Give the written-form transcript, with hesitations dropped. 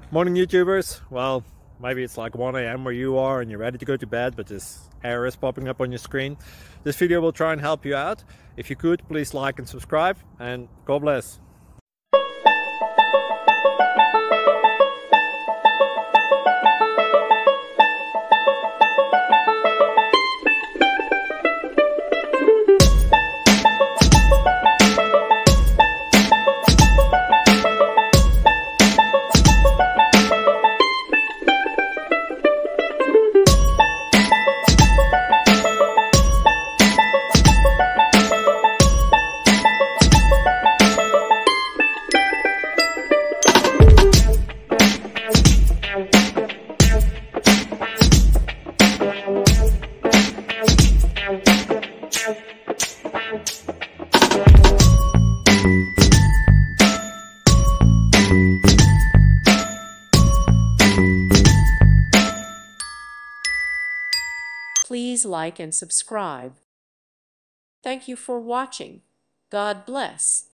Morning YouTubers. Well, maybe it's like 1 a.m. where you are and you're ready to go to bed, but this error is popping up on your screen. This video will try and help you out. If you could, please like and subscribe, and God bless. Please like and subscribe. Thank you for watching. God bless.